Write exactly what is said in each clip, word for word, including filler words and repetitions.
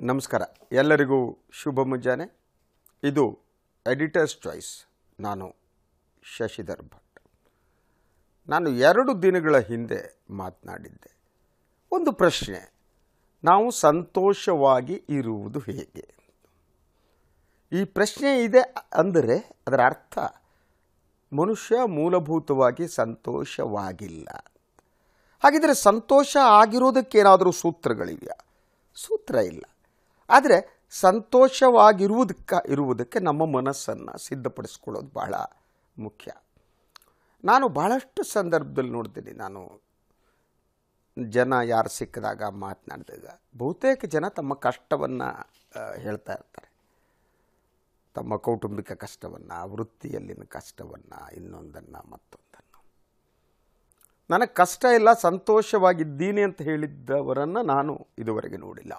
ನಮಸ್ಕಾರ ಎಲ್ಲರಿಗೂ ಶುಭ ಮುಂಜಾನೆ. ಇದು ಎಡಿಟರ್ಸ್ ಚಾಯ್ಸ್. ನಾನು ಶಶಿಧರ್ ಭಟ್. ನಾನು ಎರಡು ದಿನಗಳ ಹಿಂದೆ ಮಾತನಾಡಿದ್ದೆ. ಒಂದು ಪ್ರಶ್ನೆ, ನಾವು ಸಂತೋಷವಾಗಿ ಇರುವುದು ಹೇಗೆ? ಈ ಪ್ರಶ್ನೆ ಇದೆ ಅಂದರೆ ಅದರ ಅರ್ಥ ಮನುಷ್ಯ ಮೂಲಭೂತವಾಗಿ ಸಂತೋಷವಾಗಿಲ್ಲ. ಹಾಗಿದ್ರೆ ಸಂತೋಷ ಆಗಿರೋದಕ್ಕೇನಾದರೂ ಸೂತ್ರಗಳಿವೆಯಾ? ಸೂತ್ರ ಇಲ್ಲ. ಆದರೆ ಸಂತೋಷವಾಗಿರುವುದಕ್ಕೆ ಇರುವುದಕ್ಕೆ ನಮ್ಮ ಮನಸ್ಸನ್ನು ಸಿದ್ಧಪಡಿಸ್ಕೊಳ್ಳೋದು ಬಹಳ ಮುಖ್ಯ. ನಾನು ಬಹಳಷ್ಟು ಸಂದರ್ಭದಲ್ಲಿ ನೋಡ್ತೀನಿ. ನಾನು ಜನ ಯಾರು ಸಿಕ್ಕಿದಾಗ ಮಾತನಾಡಿದಾಗ ಬಹುತೇಕ ಜನ ತಮ್ಮ ಕಷ್ಟವನ್ನು ಹೇಳ್ತಾ ಇರ್ತಾರೆ. ತಮ್ಮ ಕೌಟುಂಬಿಕ ಕಷ್ಟವನ್ನು, ವೃತ್ತಿಯಲ್ಲಿನ ಕಷ್ಟವನ್ನು, ಇನ್ನೊಂದನ್ನು ಮತ್ತೊಂದನ್ನು. ನನಗೆ ಕಷ್ಟ ಇಲ್ಲ, ಸಂತೋಷವಾಗಿದ್ದೀನಿ ಅಂತ ಹೇಳಿದ್ದವರನ್ನು ನಾನು ಇದುವರೆಗೆ ನೋಡಿಲ್ಲ.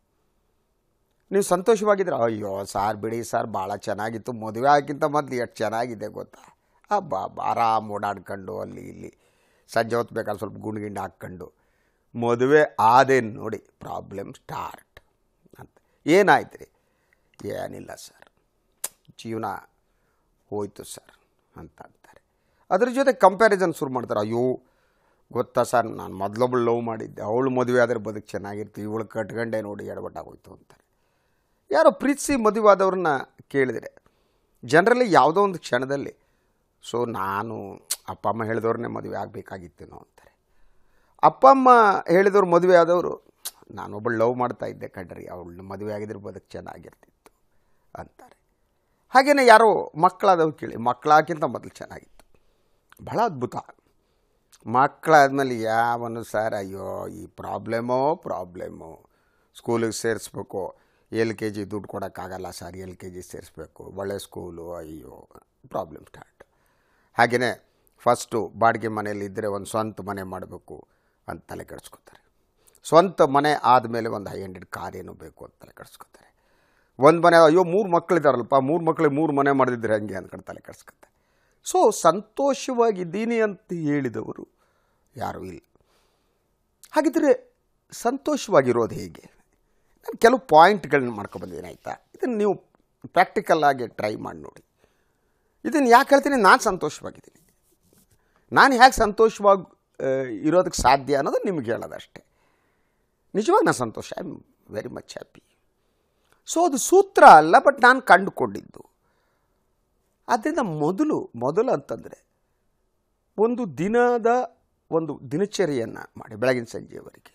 ನೀವು ಸಂತೋಷವಾಗಿದ್ದರೆ, ಅಯ್ಯೋ ಸಾರ್ ಬಿಡಿ ಸಾರ್ ಭಾಳ ಚೆನ್ನಾಗಿತ್ತು, ಮದುವೆ ಆಗಿಂತ ಮೊದಲು ಎಷ್ಟು ಚೆನ್ನಾಗಿದೆ ಗೊತ್ತಾ, ಆ ಬಾ ಆರಾಮ್ ಓಡಾಡ್ಕೊಂಡು ಅಲ್ಲಿ ಇಲ್ಲಿ ಸಂಜೆ ಹೊತ್ತು ಬೇಕಾದ್ರೆ ಸ್ವಲ್ಪ ಗುಂಡು ಗಿಂಡು ಹಾಕ್ಕೊಂಡು ಮದುವೆ ಆದೇನು ನೋಡಿ ಪ್ರಾಬ್ಲಮ್ ಸ್ಟಾರ್ಟ್ ಅಂತ. ಏನಾಯ್ತು ರೀ? ಏನಿಲ್ಲ ಸರ್, ಜೀವನ ಹೋಯ್ತು ಸರ್ ಅಂತ ಅಂತಾರೆ. ಅದ್ರ ಜೊತೆ ಕಂಪ್ಯಾರಿಸನ್ ಶುರು ಮಾಡ್ತಾರೆ. ಅಯ್ಯೋ ಗೊತ್ತಾ ಸರ್, ನಾನು ಮೊದಲೊಬ್ಬಳು ಲವ್ ಮಾಡಿದ್ದೆ, ಅವಳು ಮದುವೆ ಆದರೆ ಬದುಕು ಚೆನ್ನಾಗಿರ್ತೀವಿ, ಇವಳು ಕಟ್ಕೊಂಡೆ ನೋಡಿ ಎಡವಟ್ಟಾಗೋಯ್ತು ಅಂತಾರೆ. ಯಾರೋ ಪ್ರೀತಿಸಿ ಮದುವೆ ಆದವ್ರನ್ನ ಕೇಳಿದರೆ ಜನರಲಿ ಯಾವುದೋ ಒಂದು ಕ್ಷಣದಲ್ಲಿ ಸೊ ನಾನು ಅಪ್ಪ ಅಮ್ಮ ಹೇಳಿದವ್ರನ್ನೇ ಮದುವೆ ಆಗಬೇಕಾಗಿತ್ತೇನೋ ಅಂತಾರೆ. ಅಪ್ಪ ಅಮ್ಮ ಹೇಳಿದವ್ರು ಮದುವೆ ಆದವರು, ನಾನೊಬ್ಬಳು ಲವ್ ಮಾಡ್ತಾ ಇದ್ದೆ ಕಣ್ರಿ, ಅವಳನ್ನ ಮದುವೆ ಆಗಿದ್ರೆ ಬದುಕು ಚೆನ್ನಾಗಿರ್ತಿತ್ತು ಅಂತಾರೆ. ಹಾಗೆಯೇ ಯಾರೋ ಮಕ್ಕಳಾದವ್ರು ಕೇಳಿ, ಮಕ್ಕಳಾಗಿಂತ ಮೊದಲು ಚೆನ್ನಾಗಿತ್ತು. ಬಹಳ ಅದ್ಭುತ. ಮಕ್ಕಳಾದ್ಮೇಲೆ ಯಾವನು ಸರ್, ಅಯ್ಯೋ ಈ ಪ್ರಾಬ್ಲಮೋ ಪ್ರಾಬ್ಲಮ್ಮು, ಸ್ಕೂಲಿಗೆ ಸೇರಿಸ್ಬೇಕು, ಎಲ್ ಕೆ ಜಿ ದುಡ್ಡು ಕೊಡೋಕ್ಕಾಗಲ್ಲ ಸರ್, ಎಲ್ ಕೆ ಜಿ ಸೇರಿಸ್ಬೇಕು, ಒಳ್ಳೆ ಸ್ಕೂಲು, ಅಯ್ಯೋ ಪ್ರಾಬ್ಲಮ್ ಸ್ಟಾರ್ಟ್. ಹಾಗೆಯೇ ಫಸ್ಟು ಬಾಡಿಗೆ ಮನೆಯಲ್ಲಿ ಇದ್ದರೆ ಒಂದು ಸ್ವಂತ ಮನೆ ಮಾಡಬೇಕು ಅಂತ ತಲೆ ಕೆಡಿಸ್ಕೊತಾರೆ. ಸ್ವಂತ ಮನೆ ಆದಮೇಲೆ ಒಂದು ಹೈ ಹಂಡ್ರೆಡ್ ಕಾರ್ ಏನೋ ಬೇಕು ಅಂತ ತಲೆ ಕೆಡಿಸ್ಕೊತಾರೆ. ಒಂದು ಮನೆ, ಅಯ್ಯೋ ಮೂರು ಮಕ್ಕಳಿದ್ದಾರಲ್ಪ, ಮೂರು ಮಕ್ಕಳಿಗೆ ಮೂರು ಮನೆ ಮಾಡಿದ್ರೆ ಹಂಗೆ ಅಂದ್ಕೊಂಡು ತಲೆ ಕೆಡಿಸ್ಕೊತಾರೆ. ಸೊ ಸಂತೋಷವಾಗಿದ್ದೀನಿ ಅಂತ ಹೇಳಿದವರು ಯಾರೂ ಇಲ್ಲ. ಹಾಗಿದ್ದರೆ ಸಂತೋಷವಾಗಿರೋದು ಹೇಗೆ? ನಾನು ಕೆಲವು ಪಾಯಿಂಟ್ಗಳನ್ನ ಮಾಡ್ಕೊಬಂದಿದ್ದೀನಿ, ಆಯಿತಾ? ಇದನ್ನು ನೀವು ಪ್ರಾಕ್ಟಿಕಲ್ಲಾಗಿ ಟ್ರೈ ಮಾಡಿ ನೋಡಿ. ಇದನ್ನು ಯಾಕೆ ಹೇಳ್ತೀನಿ? ನಾನು ಸಂತೋಷವಾಗಿದ್ದೀನಿ, ನಾನು ಹೇಗೆ ಸಂತೋಷವಾಗಿ ಇರೋದಕ್ಕೆ ಸಾಧ್ಯ ಅನ್ನೋದು ನಿಮ್ಗೆ ಹೇಳೋದಷ್ಟೇ. ನಿಜವಾಗಿ ನಾನು ಸಂತೋಷ, I am very much happy. So ಅದು ಸೂತ್ರ ಅಲ್ಲ, ಬಟ್ ನಾನು ಕಂಡುಕೊಂಡಿದ್ದು. ಆದ್ದರಿಂದ ಮೊದಲು ಮೊದಲು ಅಂತಂದರೆ ಒಂದು ದಿನದ ಒಂದು ದಿನಚರಿಯನ್ನು ಮಾಡಿ, ಬೆಳಗಿನ ಸಂಜೆಯವರೆಗೆ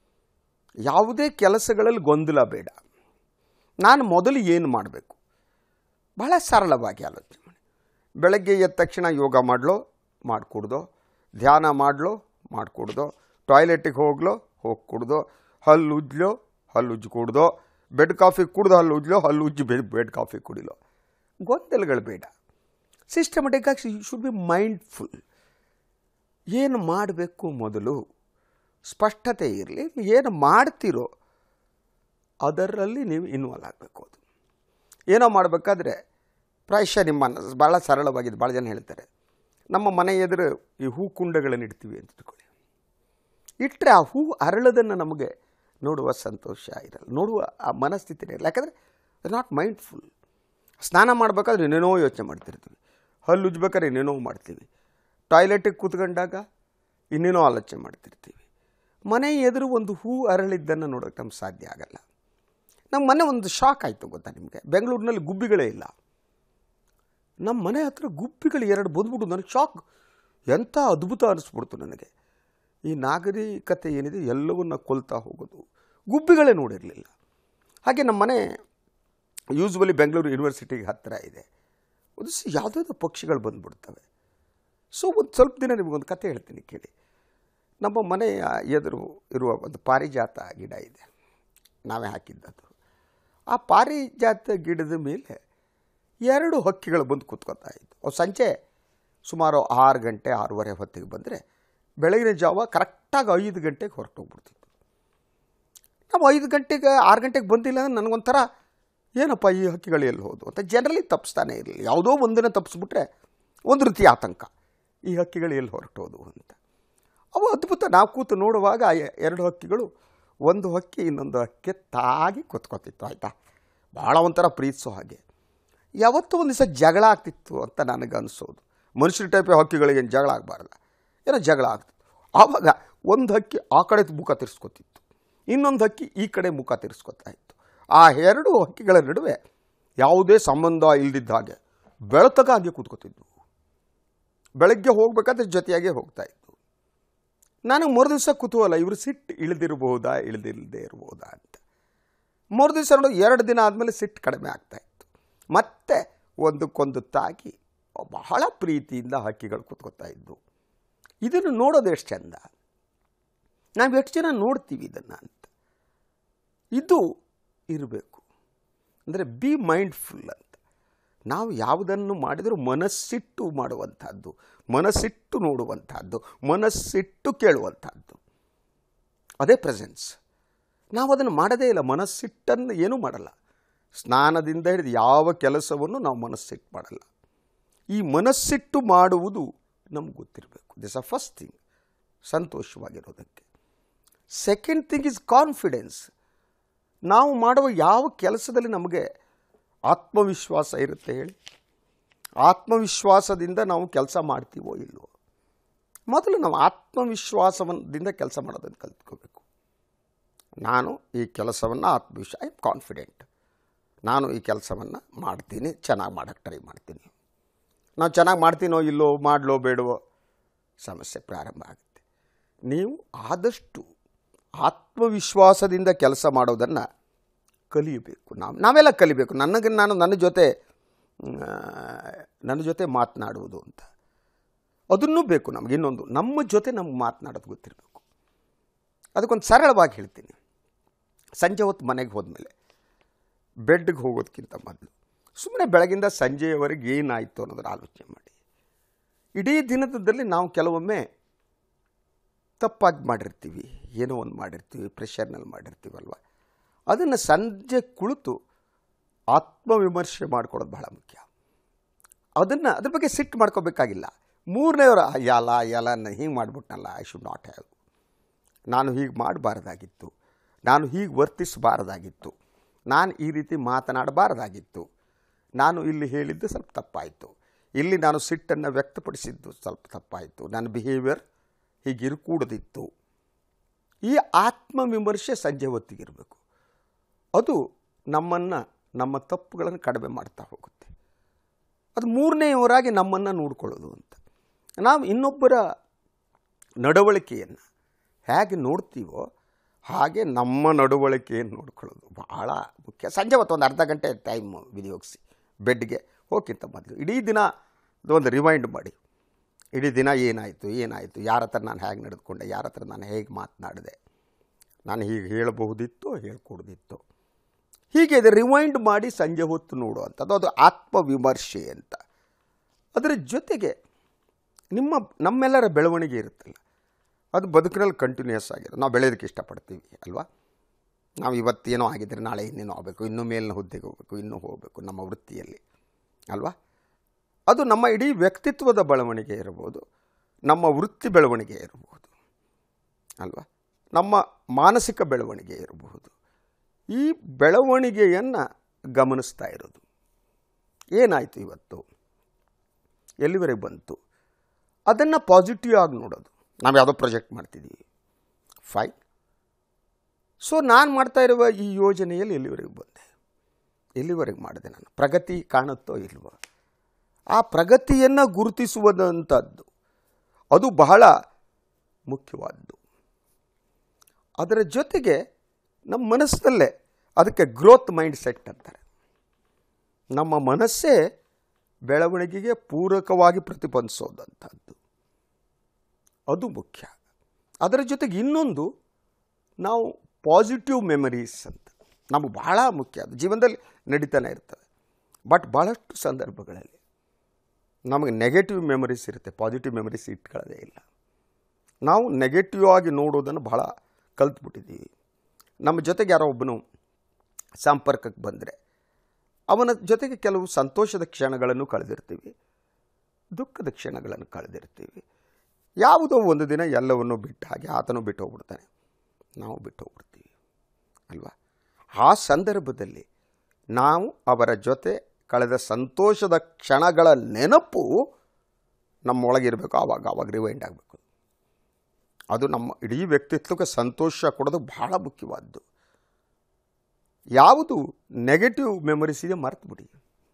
ಯಾವುದೇ ಕೆಲಸಗಳಲ್ಲಿ ಗೊಂದಲ ಬೇಡ. ನಾನು ಮೊದಲು ಏನು ಮಾಡಬೇಕು, ಬಹಳ ಸರಳವಾಗಿ ಆಲೋಚನೆ ಮಾಡಿ. ಬೆಳಗ್ಗೆ ಎದ್ದ ತಕ್ಷಣ ಯೋಗ ಮಾಡಲೋ ಮಾಡಿಕೊಡ್ದೋ, ಧ್ಯಾನ ಮಾಡಲೋ ಮಾಡಿಕೊಡ್ದೋ, ಟಾಯ್ಲೆಟಿಗೆ ಹೋಗ್ಲೋ ಹೋಗಿ ಕುಡ್ದೋ, ಹಲ್ಲು ಉಜ್ಲೋ ಹಲ್ಲು ಉಜ್ಜಿ ಕುಡ್ದೋ, ಬೆಡ್ ಕಾಫಿ ಕುಡ್ದು ಹಲ್ಲು ಉಜ್ಲೋ ಹಲ್ಲು ಉಜ್ಜಿ ಬೆಡ್ ಬೆಡ್ ಕಾಫಿ ಕುಡಿಲೋ, ಗೊಂದಲಗಳು ಬೇಡ. ಸಿಸ್ಟಮೆಟಿಕ್ ಆಗಿ ಯು ಶುಡ್ ಬಿ ಮೈಂಡ್ಫುಲ್. ಏನು ಮಾಡಬೇಕು ಮೊದಲು ಸ್ಪಷ್ಟತೆ ಇರಲಿ. ಏನು ಮಾಡ್ತೀರೋ ಅದರಲ್ಲಿ ನೀವು ಇನ್ವಾಲ್ವ್ ಆಗಬೇಕು. ಅದು ಏನೋ ಮಾಡಬೇಕಾದ್ರೆ ಪ್ರಾಯಶಃ ನಿಮ್ಮ ಮನಸ್ಸು ಭಾಳ ಸರಳವಾಗಿದ್ದು. ಭಾಳ ಜನ ಹೇಳ್ತಾರೆ, ನಮ್ಮ ಮನೆ ಎದುರು ಈ ಹೂ ಕುಂಡಗಳನ್ನು ಇಡ್ತೀವಿ ಅಂತ ತಿಳ್ಕೊಳ್ಳಿ. ಇಟ್ಟರೆ ಆ ಹೂ ಅರಳೋದನ್ನು ನಮಗೆ ನೋಡುವ ಸಂತೋಷ ಇರಲ್ಲ, ನೋಡುವ ಆ ಮನಸ್ಥಿತಿನೇ ಇರಲ್ಲ. ಯಾಕಂದರೆ ನಾಟ್ ಮೈಂಡ್ಫುಲ್. ಸ್ನಾನ ಮಾಡಬೇಕಾದ್ರೆ ಇನ್ನೇನೋ ಯೋಚನೆ ಮಾಡ್ತಿರ್ತೀವಿ, ಹಲ್ಲು ಉಜ್ಬೇಕಾದ್ರೆ ಇನ್ನೇನೋ ಮಾಡ್ತೀವಿ, ಟಾಯ್ಲೆಟಿಗೆ ಕೂತ್ಕೊಂಡಾಗ ಇನ್ನೇನೋ ಆಲೋಚನೆ ಮಾಡ್ತಿರ್ತೀವಿ. ಮನೆ ಎದುರು ಒಂದು ಹೂ ಅರಳಿದ್ದನ್ನು ನೋಡೋಕ್ಕೆ ನಮ್ಗೆ ಸಾಧ್ಯ ಆಗಲ್ಲ. ನಮ್ಮ ಮನೆ ಒಂದು ಶಾಕ್ ಆಯಿತು ಗೊತ್ತಾ ನಿಮಗೆ? ಬೆಂಗಳೂರಿನಲ್ಲಿ ಗುಬ್ಬಿಗಳೇ ಇಲ್ಲ. ನಮ್ಮ ಮನೆ ಹತ್ರ ಗುಬ್ಬಿಗಳು ಎರಡು ಬಂದ್ಬಿಟ್ಟು ನನಗೆ ಶಾಕ್. ಎಂಥ ಅದ್ಭುತ ಅನ್ನಿಸ್ಬಿಡ್ತು ನನಗೆ. ಈ ನಾಗರಿಕತೆ ಏನಿದೆ ಎಲ್ಲವನ್ನ ಕೊಲ್ತಾ ಹೋಗೋದು, ಗುಬ್ಬಿಗಳೇ ನೋಡಿರಲಿಲ್ಲ. ಹಾಗೆ ನಮ್ಮ ಮನೆ ಯೂಸ್ವಲಿ ಬೆಂಗಳೂರು ಯೂನಿವರ್ಸಿಟಿಗೆ ಹತ್ತಿರ ಇದೆ. ಒಂದು ಯಾವುದಾದ್ರು ಪಕ್ಷಿಗಳು ಬಂದುಬಿಡ್ತವೆ. ಸೊ ಒಂದು ಸ್ವಲ್ಪ ದಿನ ನಿಮಗೊಂದು ಕತೆ ಹೇಳ್ತೀನಿ ಕೇಳಿ. ನಮ್ಮ ಮನೆಯ ಎದುರು ಇರುವ ಒಂದು ಪಾರಿಜಾತ ಗಿಡ ಇದೆ, ನಾವೇ ಹಾಕಿದ್ದದು. ಆ ಪಾರಿಜಾತ ಗಿಡದ ಮೇಲೆ ಎರಡು ಹಕ್ಕಿಗಳು ಬಂದು ಕೂತ್ಕೊತಾ ಇತ್ತು. ಅವು ಸಂಜೆ ಸುಮಾರು ಆರು ಗಂಟೆ ಆರೂವರೆ ಹೊತ್ತಿಗೆ ಬಂದರೆ ಬೆಳಗಿನ ಜಾವ ಕರೆಕ್ಟಾಗಿ ಐದು ಗಂಟೆಗೆ ಹೊರಟೋಗ್ಬಿಡ್ತಿತ್ತು. ನಾವು ಐದು ಗಂಟೆಗೆ ಆರು ಗಂಟೆಗೆ ಬಂದಿಲ್ಲ ಅಂದರೆ ನನಗೊಂಥರ ಏನಪ್ಪ ಈ ಹಕ್ಕಿಗಳು ಎಲ್ಲಿ ಹೋದು ಅಂತ ಜನರಲಿ ತಪ್ಪಿಸ್ತಾನೆ ಇರಲಿಲ್ಲ. ಯಾವುದೋ ಒಂದನ್ನು ತಪ್ಪಿಸ್ಬಿಟ್ರೆ ಒಂದು ರೀತಿ ಆತಂಕ, ಈ ಹಕ್ಕಿಗಳು ಎಲ್ಲಿ ಹೊರಟೋದು ಅಂತ. ಅವು ಅದ್ಭುತ. ನಾವು ಕೂತು ನೋಡುವಾಗ ಆ ಎರಡು ಹಕ್ಕಿಗಳು ಒಂದು ಹಕ್ಕಿ ಇನ್ನೊಂದು ಹಕ್ಕಿ ತಾಗಿ ಕೂತ್ಕೊತಿತ್ತು, ಆಯಿತಾ. ಭಾಳ ಒಂಥರ ಪ್ರೀತಿಸೋ ಹಾಗೆ. ಯಾವತ್ತೂ ಒಂದು ದಿವಸ ಜಗಳ ಆಗ್ತಿತ್ತು ಅಂತ ನನಗೆ ಅನಿಸೋದು. ಮನುಷ್ಯರ ಟೈಪ್ ಹಕ್ಕಿಗಳಿಗೆ ಏನು ಜಗಳ ಆಗಬಾರ್ದ, ಏನೋ ಜಗಳ ಆಗ್ತಿತ್ತು. ಆವಾಗ ಒಂದು ಹಕ್ಕಿ ಆ ಕಡೆ ಮುಖ ತಿರ್ಸ್ಕೊತಿತ್ತು, ಇನ್ನೊಂದು ಹಕ್ಕಿ ಈ ಕಡೆ ಮುಖ ತಿರ್ಸ್ಕೊತಾ ಇತ್ತು. ಆ ಎರಡು ಹಕ್ಕಿಗಳ ನಡುವೆ ಯಾವುದೇ ಸಂಬಂಧ ಇಲ್ದಿದ್ದ ಹಾಗೆ ಬೆಳತಗಾಗಿ ಕೂತ್ಕೊತಿದ್ವು. ಬೆಳಗ್ಗೆ ಹೋಗ್ಬೇಕಾದ್ರೆ ಜೊತೆಯಾಗೆ ಹೋಗ್ತಾ ಇತ್ತು. ನನಗೆ ಮೂರು ದಿವಸ ಕೂತುವಲ್ಲ, ಇವರು ಸಿಟ್ಟು ಇಳಿದಿರ್ಬೋದಾ ಇಳಿದಿಲ್ಲದೆ ಇರ್ಬೋದಾ ಅಂತ. ಮೂರು ದಿವಸ ನೋಡು, ಎರಡು ದಿನ ಆದಮೇಲೆ ಸಿಟ್ಟು ಕಡಿಮೆ ಆಗ್ತಾಯಿತ್ತು. ಮತ್ತೆ ಒಂದಕ್ಕೊಂದು ತಾಗಿ ಬಹಳ ಪ್ರೀತಿಯಿಂದ ಹಕ್ಕಿಗಳು ಕೂತ್ಕೊತಾ ಇದ್ವು. ಇದನ್ನು ನೋಡೋದು ಎಷ್ಟು ಚೆಂದ. ನಾವು ಎಷ್ಟು ಜನ ನೋಡ್ತೀವಿ ಇದನ್ನು ಅಂತ. ಇದು ಇರಬೇಕು. ಅಂದರೆ ಬಿ ಮೈಂಡ್ಫುಲ್ ಅಂತ. ನಾವು ಯಾವುದನ್ನು ಮಾಡಿದರೂ ಮನಸ್ಸಿಟ್ಟು ಮಾಡುವಂಥದ್ದು, ಮನಸ್ಸಿಟ್ಟು ನೋಡುವಂಥದ್ದು, ಮನಸ್ಸಿಟ್ಟು ಕೇಳುವಂಥದ್ದು, ಅದೇ ಪ್ರೆಸೆನ್ಸ್. ನಾವು ಅದನ್ನು ಮಾಡದೇ ಇಲ್ಲ. ಮನಸ್ಸಿಟ್ಟನ್ನು ಏನೂ ಮಾಡಲ್ಲ. ಸ್ನಾನದಿಂದ ಹಿಡಿದು ಯಾವ ಕೆಲಸವನ್ನು ನಾವು ಮನಸ್ಸಿಟ್ಟು ಮಾಡಲ್ಲ. ಈ ಮನಸ್ಸಿಟ್ಟು ಮಾಡುವುದು ನಮ್ಗೆ ಗೊತ್ತಿರಬೇಕು. ದಿಸ್ ಅ ಫಸ್ಟ್ ಥಿಂಗ್, ಸಂತೋಷವಾಗಿರೋದಕ್ಕೆ. Second thing is confidence. ನಾವು ಮಾಡುವ ಯಾವ ಕೆಲಸದಲ್ಲಿ ನಮಗೆ ಆತ್ಮವಿಶ್ವಾಸ ಇರುತ್ತೆ ಹೇಳಿ. ಆತ್ಮವಿಶ್ವಾಸದಿಂದ ನಾವು ಕೆಲಸ ಮಾಡ್ತೀವೋ ಇಲ್ವೋ. ಮೊದಲು ನಾವು ಆತ್ಮವಿಶ್ವಾಸದಿಂದ ಕೆಲಸ ಮಾಡೋದನ್ನು ಕಲ್ತ್ಕೋಬೇಕು. ನಾನು ಈ ಕೆಲಸವನ್ನು ಆತ್ಮವಿಶ್ವಾಸ, ಐ ಆಮ್ ಕಾನ್ಫಿಡೆಂಟ್, ನಾನು ಈ ಕೆಲಸವನ್ನು ಮಾಡ್ತೀನಿ, ಚೆನ್ನಾಗಿ ಮಾಡೋಕ್ಕೆ ಟ್ರೈ ಮಾಡ್ತೀನಿ. ನಾವು ಚೆನ್ನಾಗಿ ಮಾಡ್ತೀನೋ ಇಲ್ಲೋ, ಮಾಡಲೋ ಬೇಡವೋ, ಸಮಸ್ಯೆ ಪ್ರಾರಂಭ ಆಗುತ್ತೆ. ನೀವು ಆದಷ್ಟು ಆತ್ಮವಿಶ್ವಾಸದಿಂದ ಕೆಲಸ ಮಾಡೋದನ್ನು ಕಲಿಯಬೇಕು. ನಾವು ನಾವೆಲ್ಲ ಕಲಿಬೇಕು. ನನಗೆ ನಾನು ನನ್ನ ಜೊತೆ ನನ್ನ ಜೊತೆ ಮಾತನಾಡುವುದು ಅಂತ ಅದನ್ನೂ ಬೇಕು ನಮಗೆ. ಇನ್ನೊಂದು, ನಮ್ಮ ಜೊತೆ ನಮ್ಗೆ ಮಾತನಾಡೋದು ಗೊತ್ತಿರಬೇಕು. ಅದಕ್ಕೊಂದು ಸರಳವಾಗಿ ಹೇಳ್ತೀನಿ. ಸಂಜೆ ಹೊತ್ತು ಮನೆಗೆ ಹೋದ್ಮೇಲೆ ಬೆಡ್ಗೆ ಹೋಗೋದಕ್ಕಿಂತ ಮೊದಲು ಸುಮ್ಮನೆ ಬೆಳಗಿಂದ ಸಂಜೆಯವರೆಗೆ ಏನಾಯಿತು ಅನ್ನೋದನ್ನು ಆಲೋಚನೆ ಮಾಡಿ. ಇಡೀ ದಿನದಲ್ಲಿ ನಾವು ಕೆಲವೊಮ್ಮೆ ತಪ್ಪಾಗಿ ಮಾಡಿರ್ತೀವಿ, ಏನೋ ಒಂದು ಮಾಡಿರ್ತೀವಿ, ಪ್ರೆಷರ್ನಲ್ಲಿ ಮಾಡಿರ್ತೀವಲ್ವ. ಅದನ್ನು ಸಂಜೆ ಕುಳಿತು ಆತ್ಮವಿಮರ್ಶೆ ಮಾಡ್ಕೊಳ್ಳೋದು ಬಹಳ ಮುಖ್ಯ. ಅದನ್ನು ಅದ್ರ ಬಗ್ಗೆ ಸಿಟ್ಟು ಮಾಡ್ಕೋಬೇಕಾಗಿಲ್ಲ. ಮೂರನೇವರ ಯಲ ಯಲ ಹೀಗೆ ಮಾಡಿಬಿಟ್ನಲ್ಲ, ಐ ಶುಡ್ ನಾಟ್ ಹ್ಯಾವ್, ನಾನು ಹೀಗೆ ಮಾಡಬಾರ್ದಾಗಿತ್ತು, ನಾನು ಹೀಗೆ ವರ್ತಿಸಬಾರ್ದಾಗಿತ್ತು, ನಾನು ಈ ರೀತಿ ಮಾತನಾಡಬಾರ್ದಾಗಿತ್ತು, ನಾನು ಇಲ್ಲಿ ಹೇಳಿದ್ದು ಸ್ವಲ್ಪ ತಪ್ಪಾಯಿತು, ಇಲ್ಲಿ ನಾನು ಸಿಟ್ಟನ್ನು ವ್ಯಕ್ತಪಡಿಸಿದ್ದು ಸ್ವಲ್ಪ ತಪ್ಪಾಯಿತು, ನನ್ನ ಬಿಹೇವಿಯರ್ ಹೀಗಿರಕೂಡದಿತ್ತು. ಈ ಆತ್ಮವಿಮರ್ಶೆ ಸಂಜೆ ಹೊತ್ತಿಗಿರಬೇಕು. ಅದು ನಮ್ಮನ್ನು, ನಮ್ಮ ತಪ್ಪುಗಳನ್ನು ಕಡಿಮೆ ಮಾಡ್ತಾ ಹೋಗುತ್ತೆ. ಅದು ಮೂರನೆಯವರಾಗಿ ನಮ್ಮನ್ನು ನೋಡ್ಕೊಳ್ಳೋದು ಅಂತ. ನಾವು ಇನ್ನೊಬ್ಬರ ನಡವಳಿಕೆಯನ್ನು ಹೇಗೆ ನೋಡ್ತೀವೋ ಹಾಗೆ ನಮ್ಮ ನಡವಳಿಕೆಯನ್ನು ನೋಡ್ಕೊಳ್ಳೋದು ಭಾಳ ಮುಖ್ಯ. ಸಂಜೆ ಹೊತ್ತು ಒಂದು ಅರ್ಧ ಗಂಟೆ ಟೈಮ್ ವಿನಿಯೋಗಿಸಿ ಬೆಡ್ಗೆ ಹೋಗಿಂತ ಮೊದಲು ಇಡೀ ದಿನ ಒಂದು ರಿಮೈಂಡ್ ಮಾಡಿ. ಇಡೀ ದಿನ ಏನಾಯಿತು ಏನಾಯಿತು ಯಾರ ಹತ್ರ ನಾನು ಹೇಗೆ ನಡೆದುಕೊಂಡೆ, ಯಾರ ಹತ್ರ ನಾನು ಹೇಗೆ ಮಾತನಾಡಿದೆ, ನಾನು ಹೀಗೆ ಹೇಳಬಹುದಿತ್ತು ಹೇಳ್ಕೊಡ್ದಿತ್ತು, ಹೀಗೆ ಇದು ರಿಮೈಂಡ್ ಮಾಡಿ ಸಂಜೆ ಹೊತ್ತು ನೋಡುವಂಥದ್ದು. ಅದು ಆತ್ಮವಿಮರ್ಶೆ ಅಂತ. ಅದರ ಜೊತೆಗೆ ನಿಮ್ಮ ನಮ್ಮೆಲ್ಲರ ಬೆಳವಣಿಗೆ ಇರುತ್ತಲ್ಲ, ಅದು ಬದುಕಿನಲ್ಲಿ ಕಂಟಿನ್ಯೂಯಸ್ ಆಗಿರೋದು. ನಾವು ಬೆಳೆಯೋದಕ್ಕೆ ಇಷ್ಟಪಡ್ತೀವಿ ಅಲ್ವಾ. ನಾವು ಇವತ್ತೇನೋ ಆಗಿದ್ದರೆ ನಾಳೆ ಇನ್ನೇನೋ ಆಗಬೇಕು, ಇನ್ನೂ ಮೇಲಿನ ಹುದ್ದೆಗೆ ಹೋಗಬೇಕು, ಇನ್ನೂ ಹೋಗಬೇಕು ನಮ್ಮ ವೃತ್ತಿಯಲ್ಲಿ ಅಲ್ವಾ. ಅದು ನಮ್ಮ ಇಡೀ ವ್ಯಕ್ತಿತ್ವದ ಬೆಳವಣಿಗೆ ಇರಬಹುದು, ನಮ್ಮ ವೃತ್ತಿ ಬೆಳವಣಿಗೆ ಇರಬಹುದು ಅಲ್ವಾ, ನಮ್ಮ ಮಾನಸಿಕ ಬೆಳವಣಿಗೆ ಇರಬಹುದು. ಈ ಬೆಳವಣಿಗೆಯನ್ನು ಗಮನಿಸ್ತಾ ಇರೋದು. ಏನಾಯಿತು ಇವತ್ತು, ಎಲ್ಲಿವರೆಗೆ ಬಂತು, ಅದನ್ನು ಪಾಸಿಟಿವ್ ಆಗಿ ನೋಡೋದು. ನಾವು ಯಾವುದೋ ಪ್ರಾಜೆಕ್ಟ್ ಮಾಡ್ತಿದ್ದೀವಿ, ಫೈನ್. ಸೊ ನಾನು ಮಾಡ್ತಾ ಇರುವ ಈ ಯೋಜನೆಯಲ್ಲಿ ಎಲ್ಲಿವರೆಗೆ ಬಂದೆ, ಎಲ್ಲಿವರೆಗೆ ಮಾಡಿದೆ, ನಾನು ಪ್ರಗತಿ ಕಾಣುತ್ತೋ ಇಲ್ವೋ, ಆ ಪ್ರಗತಿಯನ್ನು ಗುರುತಿಸುವುದಂಥದ್ದು ಅದು ಬಹಳ ಮುಖ್ಯವಾದ್ದು. ಅದರ ಜೊತೆಗೆ ನಮ್ಮ ಮನಸ್ಸಲ್ಲೇ ಅದಕ್ಕೆ ಗ್ರೋತ್ ಮೈಂಡ್ ಸೆಟ್ ಅಂತಾರೆ. ನಮ್ಮ ಮನಸ್ಸೇ ಬೆಳವಣಿಗೆಗೆ ಪೂರಕವಾಗಿ ಪ್ರತಿಬಂಧಿಸೋದಂಥದ್ದು ಅದು ಮುಖ್ಯ. ಅದರ ಜೊತೆಗೆ ಇನ್ನೊಂದು, ನಾವು ಪಾಸಿಟಿವ್ ಮೆಮರೀಸ್ ಅಂತ ನಮಗೆ ಬಹಳ ಮುಖ್ಯ. ಅದು ಜೀವನದಲ್ಲಿ ನಡೀತಾನೆ ಇರ್ತದೆ. ಬಟ್ ಭಾಳಷ್ಟು ಸಂದರ್ಭಗಳಲ್ಲಿ ನಮಗೆ ನೆಗೆಟಿವ್ ಮೆಮರೀಸ್ ಇರುತ್ತೆ, ಪಾಸಿಟಿವ್ ಮೆಮರೀಸ್ ಇಟ್ಕೊಳ್ಳೋದೇ ಇಲ್ಲ. ನಾವು ನೆಗೆಟಿವ್ ಆಗಿ ನೋಡೋದನ್ನು ಬಹಳ ಕಲ್ತ್ಬಿಟ್ಟಿದ್ದೀವಿ. ನಮ್ಮ ಜೊತೆಗೆ ಯಾರೋ ಒಬ್ಬನು ಸಂಪರ್ಕಕ್ಕೆ ಬಂದರೆ ಅವನ ಜೊತೆಗೆ ಕೆಲವು ಸಂತೋಷದ ಕ್ಷಣಗಳನ್ನು ಕಳೆದಿರ್ತೀವಿ, ದುಃಖದ ಕ್ಷಣಗಳನ್ನು ಕಳೆದಿರ್ತೀವಿ. ಯಾವುದೋ ಒಂದು ದಿನ ಎಲ್ಲವನ್ನೂ ಬಿಟ್ಟು ಹಾಗೆ ಆತನೂ ಬಿಟ್ಟು ಹೋಗ್ಬಿಡ್ತಾನೆ, ನಾವು ಬಿಟ್ಟು ಹೋಗ್ಬಿಡ್ತೀವಿ. ಅಲ್ವಾ? ಆ ಸಂದರ್ಭದಲ್ಲಿ ನಾವು ಅವರ ಜೊತೆ ಕಳೆದ ಸಂತೋಷದ ಕ್ಷಣಗಳ ನೆನಪು ನಮ್ಮೊಳಗಿರಬೇಕು. ಆವಾಗ ಆವಾಗ ರಿವೈಂಡ್ ಆಗಬೇಕು. ಅದು ನಮ್ಮ ಇಡೀ ವ್ಯಕ್ತಿತ್ವಕ್ಕೆ ಸಂತೋಷ ಕೊಡೋದು ಬಹಳ ಮುಖ್ಯವಾದ್ದು. ಯಾವುದು ನೆಗೆಟಿವ್ ಮೆಮೊರೀಸ್ ಇದೆ ಮರೆತುಬಿಡಿ.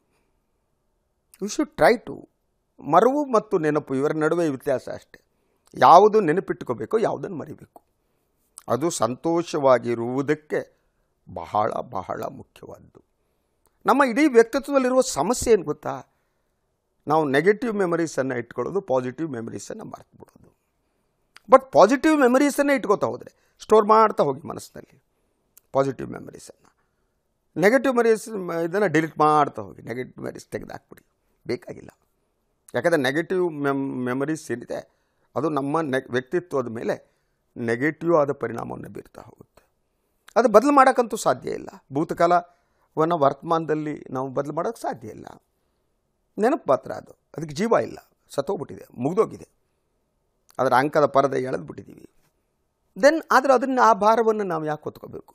You should try to. ಮರವು ಮತ್ತು ನೆನಪು ಇವರ ನಡುವೆ ವ್ಯತ್ಯಾಸ ಅಷ್ಟೇ. ಯಾವುದು ನೆನಪಿಟ್ಟುಕೋಬೇಕು, ಯಾವುದನ್ನು ಮರಿಬೇಕು. ಅದು ಸಂತೋಷವಾಗಿರುವುದಕ್ಕೆ ಬಹಳ ಬಹಳ ಮುಖ್ಯವಾದ್ದು. ನಮ್ಮ ಇಡೀ ವ್ಯಕ್ತಿತ್ವದಲ್ಲಿರುವ ಸಮಸ್ಯೆ ಏನು ಗೊತ್ತಾ? ನಾವು ನೆಗೆಟಿವ್ ಮೆಮರೀಸನ್ನು ಇಟ್ಕೊಳ್ಳೋದು, ಪಾಸಿಟಿವ್ ಮೆಮರೀಸನ್ನು ಮರೆತು ಬಿಡೋದು. ಬಟ್ ಪಾಸಿಟಿವ್ ಮೆಮರೀಸನ್ನೇ ಇಟ್ಕೋತಾ ಹೋದರೆ, ಸ್ಟೋರ್ ಮಾಡ್ತಾ ಹೋಗಿ ಮನಸ್ಸಿನಲ್ಲಿ ಪಾಸಿಟಿವ್ ಮೆಮರೀಸನ್ನು. ನೆಗೆಟಿವ್ ಮೆಮರೀಸ್ ಇದನ್ನು ಡಿಲೀಟ್ ಮಾಡ್ತಾ ಹೋಗಿ. ನೆಗೆಟಿವ್ ಮೆಮರೀಸ್ ತೆಗೆದುಹಾಕ್ಬಿಡಿ, ಬೇಕಾಗಿಲ್ಲ. ಯಾಕಂದರೆ ನೆಗೆಟಿವ್ ಮೆಮ್ ಮೆಮರೀಸ್ ಏನಿದೆ ಅದು ನಮ್ಮ ನೆ ವ್ಯಕ್ತಿತ್ವದ ಮೇಲೆ ನೆಗೆಟಿವ್ ಆದ ಪರಿಣಾಮವನ್ನು ಬೀರ್ತಾ ಹೋಗುತ್ತೆ. ಅದು ಬದಲು ಮಾಡೋಕ್ಕಂತೂ ಸಾಧ್ಯ ಇಲ್ಲ. ಭೂತಕಾಲವನ್ನು ವರ್ತಮಾನದಲ್ಲಿ ನಾವು ಬದಲು ಮಾಡೋಕ್ಕೆ ಸಾಧ್ಯ ಇಲ್ಲ. ನೆನಪು ಮಾತ್ರ ಅದು, ಅದಕ್ಕೆ ಜೀವ ಇಲ್ಲ, ಸತ್ತೋಗ್ಬಿಟ್ಟಿದೆ, ಮುಗಿದೋಗಿದೆ. ಅದರ ಅಂಕದ ಪರದೆ ಎಳೆದ್ಬಿಟ್ಟಿದ್ದೀವಿ. ದೆನ್ ಆದರೆ ಅದನ್ನು ಆ ಭಾರವನ್ನು ನಾವು ಯಾಕೆ ಹೊತ್ಕೋಬೇಕು?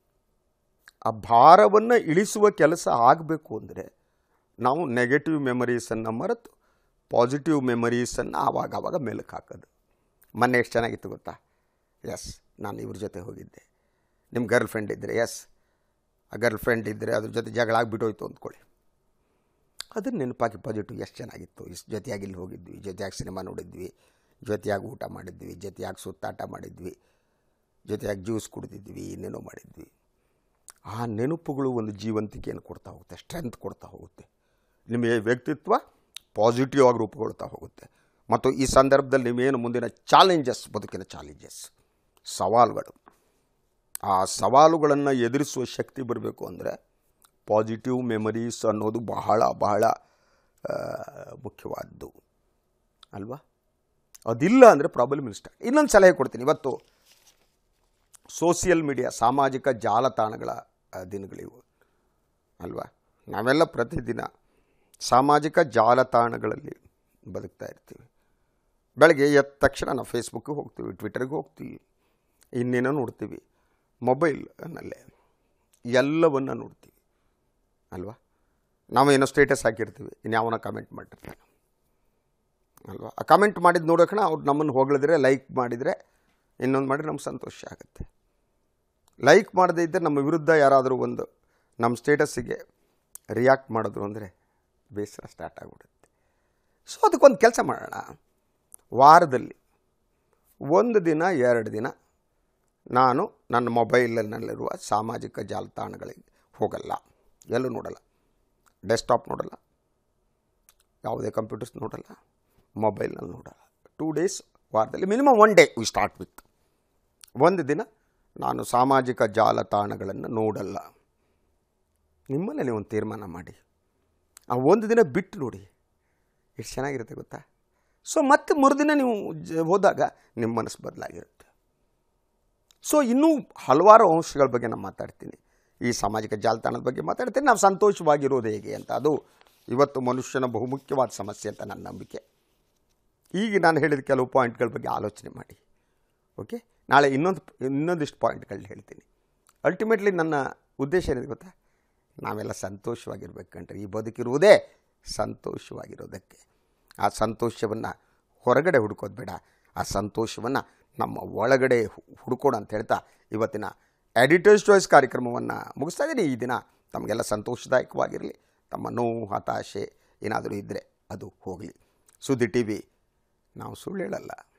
ಆ ಭಾರವನ್ನು ಇಳಿಸುವ ಕೆಲಸ ಆಗಬೇಕು ಅಂದರೆ ನಾವು ನೆಗೆಟಿವ್ ಮೆಮರೀಸನ್ನು ಮರೆತು ಪಾಸಿಟಿವ್ ಮೆಮರೀಸನ್ನು ಆವಾಗ ಆವಾಗ ಮೇಲಕ್ಕೆ ಹಾಕೋದು. ಮೊನ್ನೆ ಎಷ್ಟು ಚೆನ್ನಾಗಿತ್ತು ಗೊತ್ತಾ? ಎಸ್, ನಾನು ಇವ್ರ ಜೊತೆ ಹೋಗಿದ್ದೆ. ನಿಮ್ಮ ಗರ್ಲ್ ಫ್ರೆಂಡ್ ಇದ್ದರೆ, ಎಸ್, ಆ ಗರ್ಲ್ ಫ್ರೆಂಡ್ ಇದ್ದರೆ ಅದ್ರ ಜೊತೆ ಜಗಳ ಆಗಿಬಿಟ್ಟೋಯ್ತು ಅಂದ್ಕೊಳ್ಳಿ. ಅದನ್ನು ನೆನಪಾಗಿ ಪಾಸಿಟಿವ್ ಎಷ್ಟು ಚೆನ್ನಾಗಿತ್ತು, ಇಷ್ಟು ಜೊತೆಯಾಗಿ ಇಲ್ಲಿ ಹೋಗಿದ್ವಿ, ಜೊತೆಯಾಗಿ ಸಿನಿಮಾ ನೋಡಿದ್ವಿ, ಜೊತೆಯಾಗಿ ಊಟ ಮಾಡಿದ್ವಿ, ಜೊತೆಯಾಗಿ ಸುತ್ತಾಟ ಮಾಡಿದ್ವಿ, ಜೊತೆಯಾಗಿ ಜ್ಯೂಸ್ ಕುಡಿದಿದ್ವಿ, ಇನ್ನೇನೋ ಮಾಡಿದ್ವಿ. ಆ ನೆನಪುಗಳು ಒಂದು ಜೀವಂತಿಕೆಯನ್ನು ಕೊಡ್ತಾ ಹೋಗುತ್ತೆ, ಸ್ಟ್ರೆಂತ್ ಕೊಡ್ತಾ ಹೋಗುತ್ತೆ. ನಿಮಗೆ ವ್ಯಕ್ತಿತ್ವ ಪಾಸಿಟಿವ್ ಆಗಿ ರೂಪುಗೊಳ್ತಾ ಹೋಗುತ್ತೆ. ಮತ್ತು ಈ ಸಂದರ್ಭದಲ್ಲಿ ನಿಮಗೇನು ಮುಂದಿನ ಚಾಲೆಂಜಸ್, ಬದುಕಿನ ಚಾಲೆಂಜಸ್, ಸವಾಲುಗಳು, ಆ ಸವಾಲುಗಳನ್ನು ಎದುರಿಸುವ ಶಕ್ತಿ ಬರಬೇಕು ಅಂದರೆ ಪಾಸಿಟಿವ್ ಮೆಮರೀಸ್ ಅನ್ನೋದು ಬಹಳ ಬಹಳ ಮುಖ್ಯವಾದ್ದು ಅಲ್ವಾ? ಅದಿಲ್ಲ ಅಂದರೆ ಪ್ರಾಬ್ಲಮ್ ಇಷ್ಟ. ಇನ್ನೊಂದು ಸಲಹೆ ಕೊಡ್ತೀನಿ. ಇವತ್ತು ಸೋಷಿಯಲ್ ಮೀಡಿಯಾ, ಸಾಮಾಜಿಕ ಜಾಲತಾಣಗಳ ದಿನಗಳಿವು ಅಲ್ವಾ? ನಾವೆಲ್ಲ ಪ್ರತಿದಿನ ಸಾಮಾಜಿಕ ಜಾಲತಾಣಗಳಲ್ಲಿ ಬದುಕ್ತಾ ಇರ್ತೀವಿ. ಬೆಳಗ್ಗೆ ಎದ್ದ ತಕ್ಷಣ ನಾವು ಫೇಸ್ಬುಕ್ಗೆ ಹೋಗ್ತೀವಿ, ಟ್ವಿಟರ್ಗೆ ಹೋಗ್ತೀವಿ, ಇನ್ನೇನೋ ನೋಡ್ತೀವಿ, ಮೊಬೈಲ್ನಲ್ಲೇ ಎಲ್ಲವನ್ನು ನೋಡ್ತೀವಿ ಅಲ್ವಾ? ನಾವೇನೋ ಸ್ಟೇಟಸ್ ಹಾಕಿರ್ತೀವಿ, ಇನ್ಯಾವನ ಕಮೆಂಟ್ ಮಾಡಿರ್ತಾನೆ ಅಲ್ವಾ? ಆ ಕಮೆಂಟ್ ಮಾಡಿದ್ದು ನೋಡೋಕಣ ಅವ್ರು ನಮ್ಮನ್ನು ಹೊಗಳಿದ್ರೆ, ಲೈಕ್ ಮಾಡಿದರೆ, ಇನ್ನೊಂದು ಮಾಡಿದ್ರೆ ನಮ್ಗೆ ಸಂತೋಷ ಆಗುತ್ತೆ. ಲೈಕ್ ಮಾಡದೇ ಇದ್ದರೆ ನಮ್ಮ ವಿರುದ್ಧ ಯಾರಾದರೂ ಒಂದು ನಮ್ಮ ಸ್ಟೇಟಸ್ಸಿಗೆ ರಿಯಾಕ್ಟ್ ಮಾಡಿದ್ರು ಅಂದರೆ ಬೇಸರ ಸ್ಟಾರ್ಟ್ ಆಗಿಬಿಡುತ್ತೆ. ಸೊ ಅದಕ್ಕೊಂದು ಕೆಲಸ ಮಾಡೋಣ. ವಾರದಲ್ಲಿ ಒಂದು ದಿನ ಎರಡು ದಿನ ನಾನು ನನ್ನ ಮೊಬೈಲಲ್ಲಿರುವ ಸಾಮಾಜಿಕ ಜಾಲತಾಣಗಳಿಗೆ ಹೋಗಲ್ಲ, ಎಲ್ಲೂ ನೋಡಲ್ಲ, ಡೆಸ್ಕ್ಟಾಪ್ ನೋಡಲ್ಲ, ಯಾವುದೇ ಕಂಪ್ಯೂಟರ್ಸ್ ನೋಡಲ್ಲ, ಮೊಬೈಲ್ನಲ್ಲಿ ನೋಡಲ್ಲ. ಟೂ ಡೇಸ್ ವಾರದಲ್ಲಿ minimum one day we start with. ಒಂದು ದಿನ ನಾನು ಸಾಮಾಜಿಕ ಜಾಲತಾಣಗಳನ್ನು ನೋಡಲ್ಲ. ನಿಮ್ಮಲ್ಲಿ ಒಂದು ತೀರ್ಮಾನ ಮಾಡಿ, ಆ ಒಂದು ದಿನ ಬಿಟ್ಟು ನೋಡಿ, ಎಷ್ಟು ಚೆನ್ನಾಗಿರುತ್ತೆ ಗೊತ್ತಾ? ಸೊ ಮತ್ತೆ ಮರುದಿನ ನೀವು ಜ ಹೋದಾಗ ನಿಮ್ಮ ಮನಸ್ಸು ಬದಲಾಗಿರುತ್ತೆ. ಸೊ ಇನ್ನೂ ಹಲವಾರು ಅಂಶಗಳ ಬಗ್ಗೆ ನಾನು ಮಾತಾಡ್ತೀನಿ. ಈ ಸಾಮಾಜಿಕ ಜಾಲತಾಣದ ಬಗ್ಗೆ ಮಾತಾಡ್ತೀನಿ. ನಾವು ಸಂತೋಷವಾಗಿರೋದು ಹೇಗೆ ಅಂತ, ಅದು ಇವತ್ತು ಮನುಷ್ಯನ ಬಹುಮುಖ್ಯವಾದ ಸಮಸ್ಯೆ ಅಂತ ನನ್ನ ನಂಬಿಕೆ. ಈಗ ನಾನು ಹೇಳಿದ ಕೆಲವು ಪಾಯಿಂಟ್ಗಳ ಬಗ್ಗೆ ಆಲೋಚನೆ ಮಾಡಿ. ಓಕೆ, ನಾಳೆ ಇನ್ನೊಂದು ಇನ್ನೊಂದಿಷ್ಟು ಪಾಯಿಂಟ್ಗಳನ್ನ ಹೇಳ್ತೀನಿ. ಅಲ್ಟಿಮೇಟ್ಲಿ ನನ್ನ ಉದ್ದೇಶ ಏನಿದೆ ಗೊತ್ತಾ? ನಾವೆಲ್ಲ ಸಂತೋಷವಾಗಿರ್ಬೇಕು ಕಣ್ರಿ. ಈ ಬದುಕಿರುವುದೇ ಸಂತೋಷವಾಗಿರೋದಕ್ಕೆ. ಆ ಸಂತೋಷವನ್ನು ಹೊರಗಡೆ ಹುಡುಕೋದು ಬೇಡ, ಆ ಸಂತೋಷವನ್ನು ನಮ್ಮ ಒಳಗಡೆ ಹುಡುಕೋಣ ಅಂತ ಹೇಳ್ತಾ ಇವತ್ತಿನ ಎಡಿಟರ್ಸ್ ಚಾಯ್ಸ್ ಕಾರ್ಯಕ್ರಮವನ್ನು ಮುಗಿಸ್ತಾ ಇದ್ದೀನಿ. ಈ ದಿನ ತಮಗೆಲ್ಲ ಸಂತೋಷದಾಯಕವಾಗಿರಲಿ. ತಮ್ಮ ನೋವು, ಹತಾಶೆ ಏನಾದರೂ ಇದ್ದರೆ ಅದು ಹೋಗಲಿ. ಸುದ್ದಿ ಟಿ ವಿ ನಾವು ಸುಳ್ಳು ಹೇಳಲ್ಲ.